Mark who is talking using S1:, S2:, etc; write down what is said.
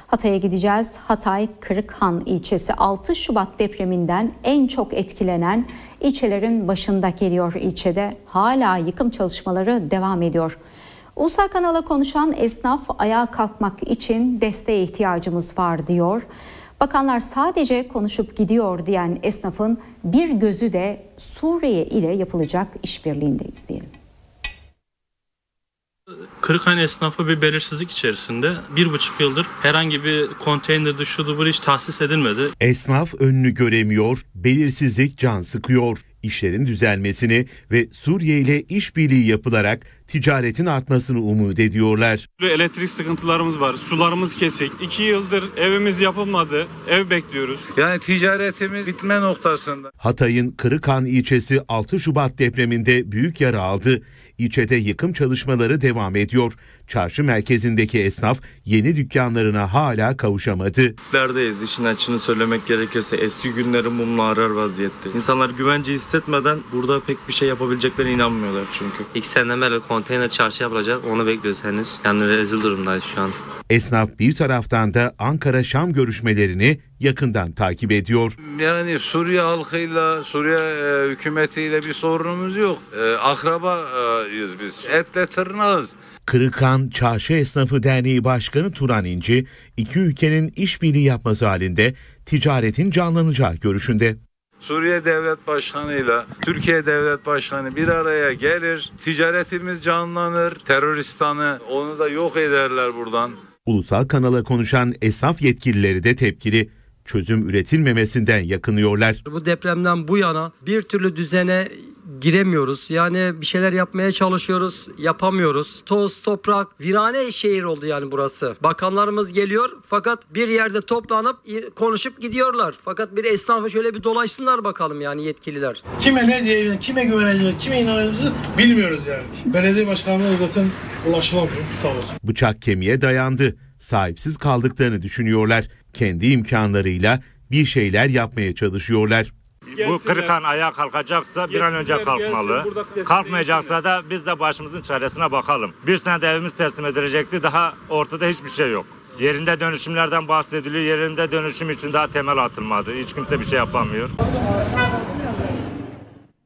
S1: Hatay'a gideceğiz. Hatay Kırıkhan ilçesi 6 Şubat depreminden en çok etkilenen ilçelerin başında geliyor. İlçede hala yıkım çalışmaları devam ediyor. Ulusal Kanal'a konuşan esnaf ayağa kalkmak için desteğe ihtiyacımız var diyor. Bakanlar sadece konuşup gidiyor diyen esnafın bir gözü de Suriye ile yapılacak işbirliğindeyiz diyelim.
S2: Kırıkhan esnafı bir belirsizlik içerisinde 1,5 yıldır herhangi bir konteyner şudur bu hiç tahsis edilmedi.
S3: Esnaf önünü göremiyor, belirsizlik can sıkıyor. İşlerin düzelmesini ve Suriye ile işbirliği yapılarak ticaretin artmasını umut ediyorlar.
S4: Elektrik sıkıntılarımız var, sularımız kesik. 2 yıldır evimiz yapılmadı, ev bekliyoruz.
S5: Yani ticaretimiz bitme noktasında.
S3: Hatay'ın Kırıkhan ilçesi 6 Şubat depreminde büyük yara aldı. İlçede yıkım çalışmaları devam ediyor. Çarşı merkezindeki esnaf yeni dükkanlarına hala kavuşamadı.
S6: Neredeyiz? İşin açığını söylemek gerekirse eski günleri mumla arar vaziyette. İnsanlar güvence hissetmeden burada pek bir şey yapabileceklerine inanmıyorlar çünkü.
S7: 2 seneden beri konteyner çarşı yapılacak, onu bekliyoruz henüz. Yani rezil durumdayız şu an.
S3: Esnaf bir taraftan da Ankara-Şam görüşmelerini yakından takip ediyor.
S5: Yani Suriye halkıyla, Suriye hükümetiyle bir sorunumuz yok. Akrabayız biz. Etle tırnağız.
S3: Kırıkhan Çarşı Esnafı Derneği Başkanı Turan İnci, iki ülkenin işbirliği yapması halinde ticaretin canlanacağı görüşünde.
S5: Suriye Devlet Başkanı'yla Türkiye Devlet Başkanı bir araya gelir, ticaretimiz canlanır, teröristanı onu da yok ederler buradan.
S3: Ulusal Kanal'a konuşan esnaf yetkilileri de tepkili. Çözüm üretilmemesinden yakınıyorlar.
S8: Bu depremden bu yana bir türlü düzene giremiyoruz. Yani bir şeyler yapmaya çalışıyoruz, yapamıyoruz. Toz, toprak, virane şehir oldu yani burası. Bakanlarımız geliyor fakat bir yerde toplanıp konuşup gidiyorlar. Fakat bir esnafa şöyle bir dolaşsınlar bakalım yani yetkililer.
S9: Kime ne diyeceğiz, kime güveneceğiz, kime inanacağız bilmiyoruz yani. Belediye başkanlığı zaten ulaşılamıyor, sağ olsun.
S3: Bıçak kemiğe dayandı. Sahipsiz kaldıklarını düşünüyorlar. Kendi imkanlarıyla bir şeyler yapmaya çalışıyorlar.
S10: Bu Kırıkhan ayağa kalkacaksa bir an önce kalkmalı. Kalkmayacaksa da biz de başımızın çaresine bakalım. Bir senede evimiz teslim edilecekti, daha ortada hiçbir şey yok. Yerinde dönüşümlerden bahsediliyor. Yerinde dönüşüm için daha temel atılmadı. Hiç kimse bir şey yapamıyor.